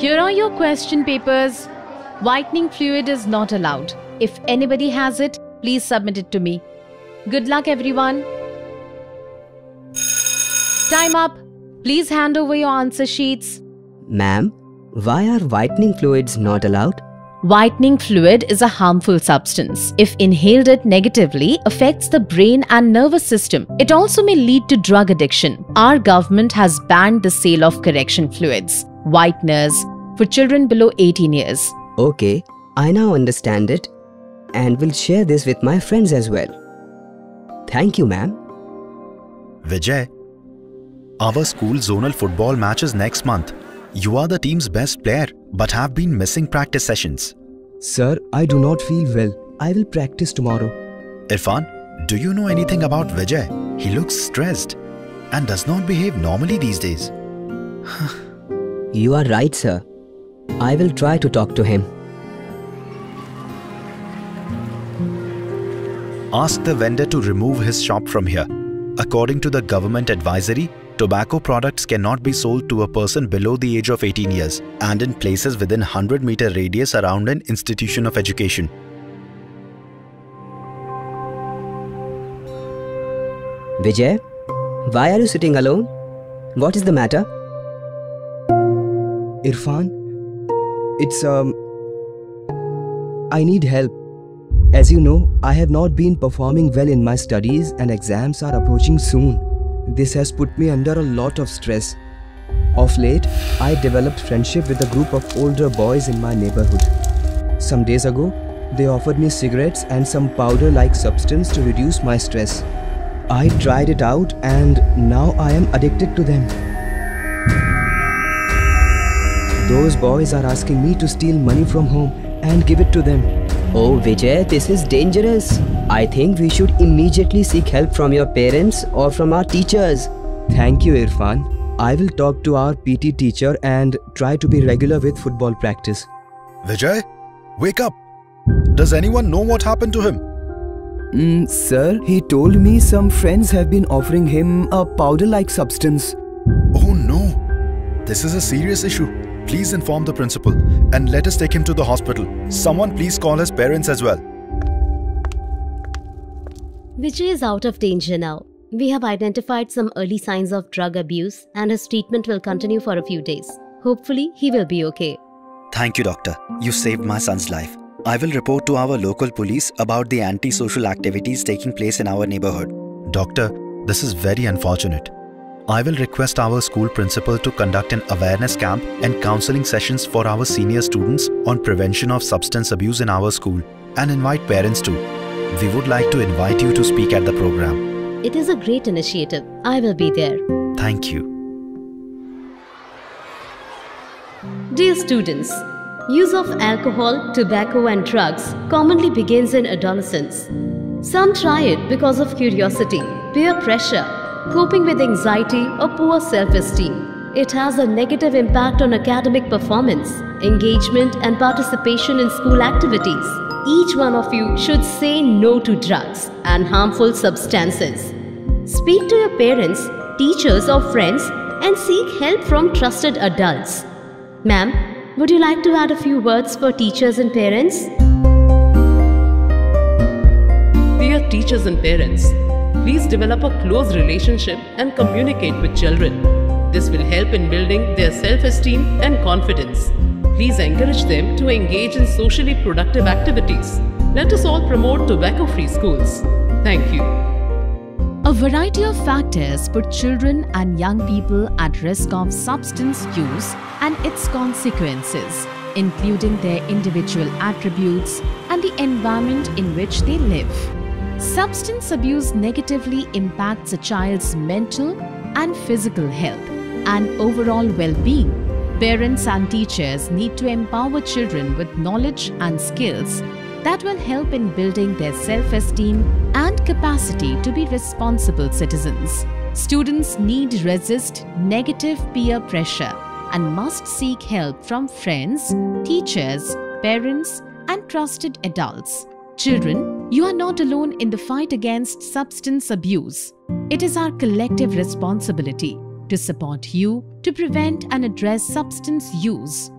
Here are your question papers. Whitening fluid is not allowed. If anybody has it, please submit it to me. Good luck, everyone. Time up. Please hand over your answer sheets. Ma'am, why are whitening fluids not allowed? Whitening fluid is a harmful substance. If inhaled, it negatively affects the brain and nervous system. It also may lead to drug addiction. Our government has banned the sale of correction fluids, whiteners, for children below 18 years. Okay, I now understand it and will share this with my friends as well. Thank you, ma'am. Vijay, our school zonal football match is next month. You are the team's best player but have been missing practice sessions. Sir, I do not feel well. I will practice tomorrow. Irfan, do you know anything about Vijay? He looks stressed and does not behave normally these days. You are right, sir. I will try to talk to him. Ask the vendor to remove his shop from here. According to the government advisory, tobacco products cannot be sold to a person below the age of 18 years and in places within 100-meter radius around an institution of education. Vijay, why are you sitting alone? What is the matter? Irfan, I need help. As you know, I have not been performing well in my studies and exams are approaching soon. This has put me under a lot of stress. Of late, I developed friendship with a group of older boys in my neighborhood. Some days ago, they offered me cigarettes and some powder-like substance to reduce my stress. I tried it out and now I am addicted to them. Those boys are asking me to steal money from home and give it to them. Oh Vijay, this is dangerous. I think we should immediately seek help from your parents or from our teachers. Thank you, Irfan. I will talk to our PT teacher and try to be regular with football practice. Vijay, wake up! Does anyone know what happened to him? Sir, he told me some friends have been offering him a powder-like substance. Oh no! This is a serious issue. Please inform the principal and let us take him to the hospital. Someone please call his parents as well. Vijay is out of danger now. We have identified some early signs of drug abuse and his treatment will continue for a few days. Hopefully, he will be okay. Thank you, doctor. You saved my son's life. I will report to our local police about the anti-social activities taking place in our neighborhood. Doctor, this is very unfortunate. I will request our school principal to conduct an awareness camp and counseling sessions for our senior students on prevention of substance abuse in our school and invite parents too. We would like to invite you to speak at the program. It is a great initiative. I will be there. Thank you. Dear students, use of alcohol, tobacco and drugs commonly begins in adolescence. Some try it because of curiosity, peer pressure, coping with anxiety or poor self-esteem. It has a negative impact on academic performance, engagement and participation in school activities. Each one of you should say no to drugs and harmful substances. Speak to your parents, teachers or friends and seek help from trusted adults. Ma'am, would you like to add a few words for teachers and parents? Dear teachers and parents, please develop a close relationship and communicate with children. This will help in building their self-esteem and confidence. Please encourage them to engage in socially productive activities. Let us all promote tobacco-free schools. Thank you. A variety of factors put children and young people at risk of substance use and its consequences, including their individual attributes and the environment in which they live. Substance abuse negatively impacts a child's mental and physical health and overall well-being. Parents and teachers need to empower children with knowledge and skills that will help in building their self-esteem and capacity to be responsible citizens. Students need to resist negative peer pressure and must seek help from friends, teachers, parents, and trusted adults. Children, you are not alone in the fight against substance abuse. It is our collective responsibility to support you to prevent and address substance use.